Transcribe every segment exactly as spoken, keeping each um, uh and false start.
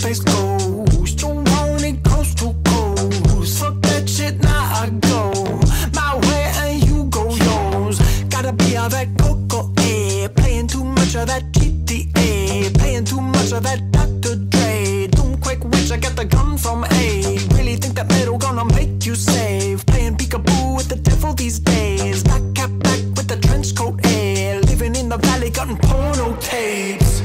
space goes. Don't want it coast to coast. Fuck that shit, now I go my way and you go yours. Gotta be all that cocoa, eh? Playing too much of that G T A, playing too much of that Doctor Dre. Doom quick witch, I got the gun from A. Really think that metal gonna make you save? Playing peekaboo with the devil these days. Back cap back with the trench coat, eh? Living in the valley, cutting porno tapes.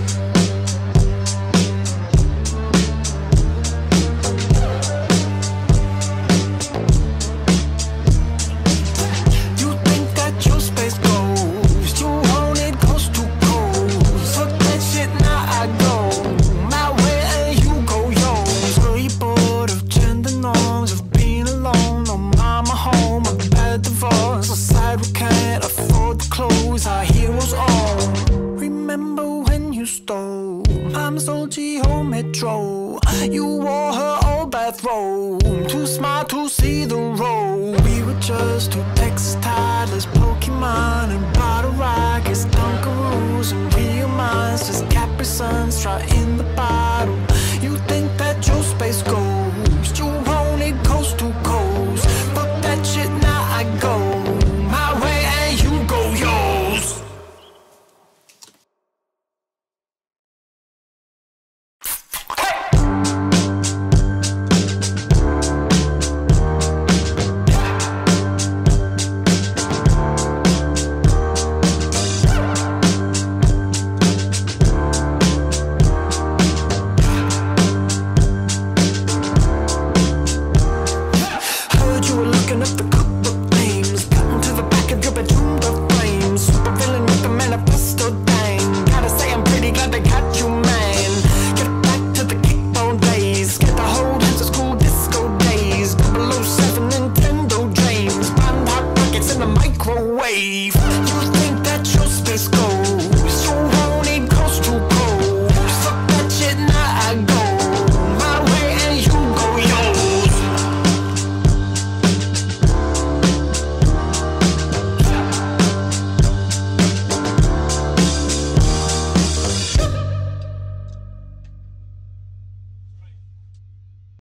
You think that your space goes, you want it coast to coast. Fuck that shit, now I go my way and you go yours. Were you bored of gender norms, of being alone? No mama home, a bad divorce, a side we can't afford the clothes our heroes own. Remember when you stole Mama's old G-Ho Metro? You wore her old bathrobe, too smart to see the road. We were just two Texas toddlers, Pokemon and bottle rockets, Dunkaroos and real monsters, Capri Suns, try in the bottle.